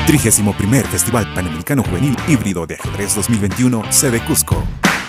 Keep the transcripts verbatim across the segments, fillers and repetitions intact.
trigésimo primer Festival Panamericano Juvenil Híbrido de Ajedrez dos mil veintiuno, sede Cusco.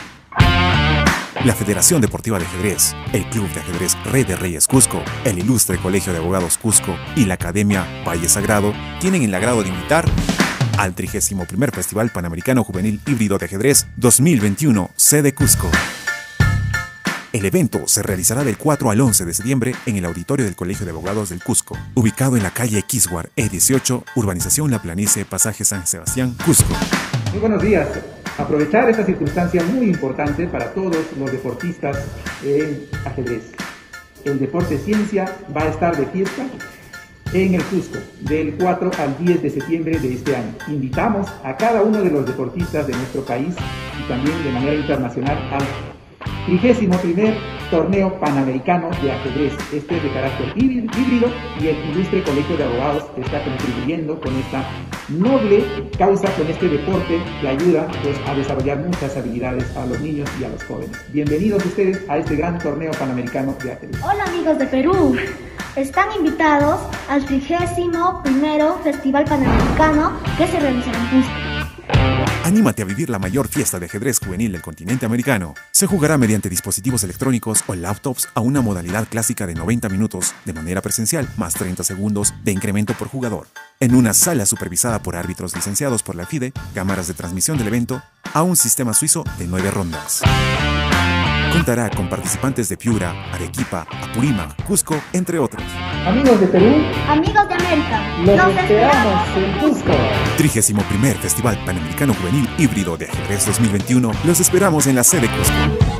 La Federación Deportiva de Ajedrez, el Club de Ajedrez Rey de Reyes Cusco, el Ilustre Colegio de Abogados Cusco y la Academia Valle Sagrado tienen el agrado de invitar al trigésimo primer Festival Panamericano Juvenil Híbrido de Ajedrez dos mil veintiuno, sede Cusco. El evento se realizará del cuatro al once de septiembre en el auditorio del Colegio de Abogados del Cusco, ubicado en la calle Quisguar E dieciocho, urbanización La Planicie, pasaje San Sebastián, Cusco. Muy buenos días. Aprovechar esta circunstancia muy importante para todos los deportistas en ajedrez. El deporte ciencia va a estar de fiesta en el Cusco del cuatro al diez de septiembre de este año. Invitamos a cada uno de los deportistas de nuestro país y también de manera internacional al trigésimo primer Torneo Panamericano de Ajedrez. Este es de carácter híbrido y el Ilustre Colegio de Abogados está contribuyendo con esta noble causa, con este deporte que ayuda pues, a desarrollar muchas habilidades a los niños y a los jóvenes. Bienvenidos ustedes a este gran Torneo Panamericano de Ajedrez. Hola amigos de Perú, están invitados al trigésimo primero Festival Panamericano que se realizará en Cusco. Anímate a vivir la mayor fiesta de ajedrez juvenil del continente americano. Se jugará mediante dispositivos electrónicos o laptops a una modalidad clásica de noventa minutos de manera presencial, más treinta segundos de incremento por jugador. En una sala supervisada por árbitros licenciados por la FIDE, cámaras de transmisión del evento, a un sistema suizo de nueve rondas. Contará con participantes de Piura, Arequipa, Apurímac, Cusco, entre otros. Amigos de Perú, Amigos de América, los, los esperamos en Cusco. trigésimo primer Festival Panamericano Juvenil Híbrido de Ajedrez dos mil veintiuno, los esperamos en la sede Cusco.